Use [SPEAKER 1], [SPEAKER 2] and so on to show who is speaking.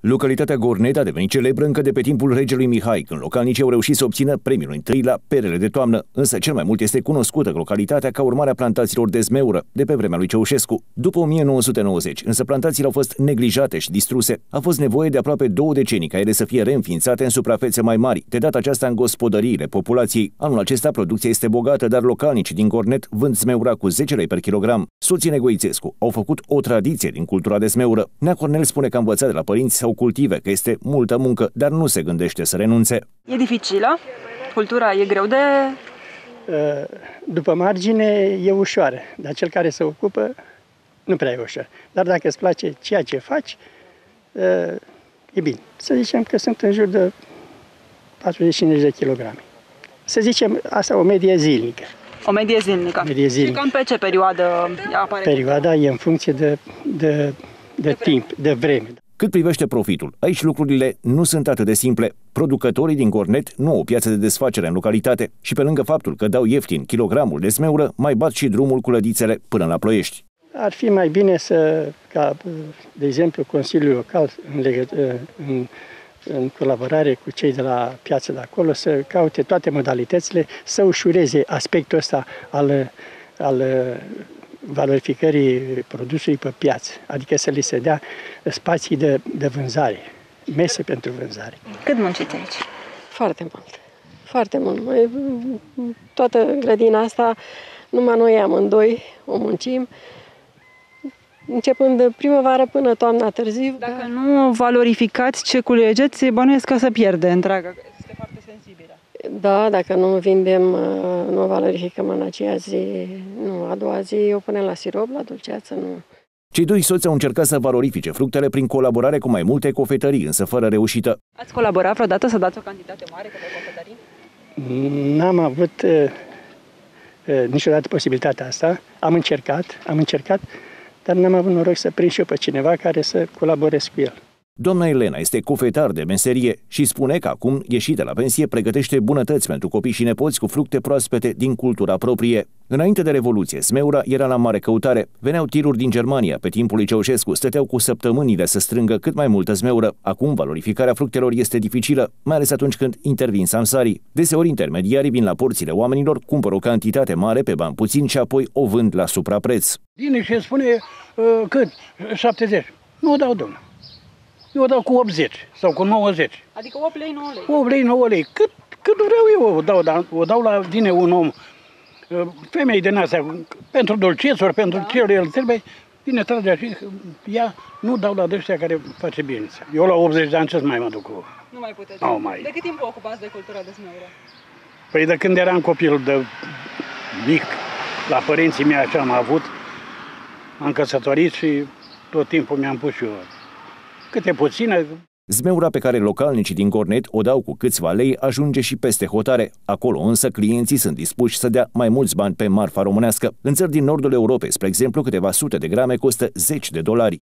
[SPEAKER 1] Localitatea Gornet a devenit celebră încă de pe timpul regelui Mihai, când localnicii au reușit să obțină premiul întâi la perele de toamnă, însă cel mai mult este cunoscută localitatea ca urmare a plantațiilor de zmeură de pe vremea lui Ceaușescu. După 1990, însă plantațiile au fost neglijate și distruse. A fost nevoie de aproape 2 decenii ca ele să fie reînființate în suprafețe mai mari, de data aceasta în gospodăriile populației. Anul acesta producția este bogată, dar localnicii din Gornet vând zmeura cu 10 lei per kilogram. Soții Negoițescu au făcut o tradiție din cultura de zmeură. Nea Cornel spune că a învățat de la părinți sau cultive, că este multă muncă, dar nu se gândește să renunțe.
[SPEAKER 2] E dificilă? Cultura e greu de...
[SPEAKER 3] După margine e ușoară, dar cel care se ocupă nu prea e ușor. Dar dacă îți place ceea ce faci, e bine. Să zicem că sunt în jur de 45 de kilograme. Să zicem, asta o medie zilnică.
[SPEAKER 2] O medie zilnică. Și cam pe ce perioadă apare?
[SPEAKER 3] Perioada e în funcție de timp, de vreme.
[SPEAKER 1] Cât privește profitul, aici lucrurile nu sunt atât de simple. Producătorii din Gornet nu au o piață de desfacere în localitate și pe lângă faptul că dau ieftin kilogramul de zmeură, mai bat și drumul cu lădițele până la Ploiești.
[SPEAKER 3] Ar fi mai bine ca, de exemplu, Consiliul Local, în colaborare cu cei de la piață de acolo, să caute toate modalitățile, să ușureze aspectul ăsta al valorificării produsului pe piață, adică să li se dea spații de vânzare, mese pentru vânzare.
[SPEAKER 2] Cât munciți aici?
[SPEAKER 4] Foarte mult, foarte mult. Toată grădina asta, numai noi amândoi o muncim, începând de primăvară până toamna târziu.
[SPEAKER 2] Dacă nu valorificați ce culegeți, bănuiesc că se pierde întreaga. Este foarte sensibilă.
[SPEAKER 4] Da, dacă nu vindem, nu valorificăm în aceea zi, nu, a doua zi o punem la sirop, la dulceață, nu.
[SPEAKER 1] Cei doi soți au încercat să valorifice fructele prin colaborare cu mai multe cofetării, însă fără reușită.
[SPEAKER 2] Ați colaborat vreodată să dați o cantitate mare către cofetării?
[SPEAKER 3] N-am avut niciodată posibilitatea asta. Am încercat, dar n-am avut noroc să prind și eu pe cineva care să colaborez cu el.
[SPEAKER 1] Doamna Elena este cofetar de meserie și spune că acum, ieșită la pensie, pregătește bunătăți pentru copii și nepoți cu fructe proaspete din cultura proprie. Înainte de Revoluție, zmeura era la mare căutare. Veneau tiruri din Germania. Pe timpul lui Ceaușescu stăteau cu săptămânile să strângă cât mai multă zmeură. Acum, valorificarea fructelor este dificilă, mai ales atunci când intervin samsarii. Deseori, intermediarii vin la porțile oamenilor, cumpără o cantitate mare pe bani puțini și apoi o vând la suprapreț.
[SPEAKER 5] Vine și spune cât? 70. Nu o dau, domnule. Eu o dau cu 80 sau cu 90.
[SPEAKER 2] Adică 8 lei, 9 lei.
[SPEAKER 5] 8 lei, 9 lei. Cât vreau eu o dau, dar o dau la vine un om, femei din astea, pentru dulcețuri, pentru ce el trebuie, vine trage și ea, nu dau la dăștia care face bine. Eu la 80 de ani ce mai mă duc cu...
[SPEAKER 2] Nu mai puteți.
[SPEAKER 5] Nu mai.
[SPEAKER 2] De cât timp vă ocupați de cultura de zmeură?
[SPEAKER 5] Păi de când eram copil de mic, la părinții mei așa am avut, am căsătorit și tot timpul mi-am pus și eu câte puține.
[SPEAKER 1] Zmeura pe care localnicii din Gornet o dau cu câțiva lei ajunge și peste hotare. Acolo însă clienții sunt dispuși să dea mai mulți bani pe marfa românească. În țări din nordul Europei, spre exemplu, câteva sute de grame costă $10.